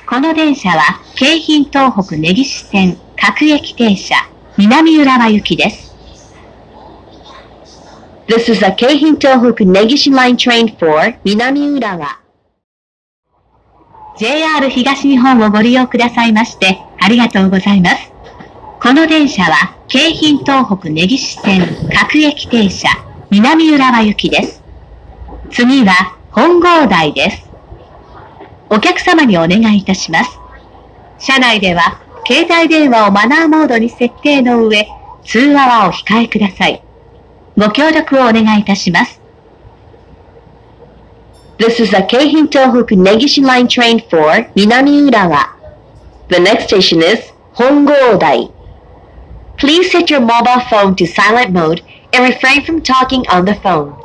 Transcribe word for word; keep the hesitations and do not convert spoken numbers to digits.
この電車は京浜東北根岸線各駅停車南浦和行きです。 This is a Keihin Tohoku Negishi Line train for 南浦和。 ジェイアール 東日本をご利用くださいましてありがとうございます。この電車は京浜東北根岸線各駅停車南浦和行きです。次は本郷台です。お客様にお願いいたします。車内では携帯電話をマナーモードに設定の上、通話はお控えください。ご協力をお願いいたします。 This is a Keihin Tohoku Negishi Line train for 南浦和。The next station is 本郷台。Please set your mobile phone to silent mode and refrain from talking on the phone.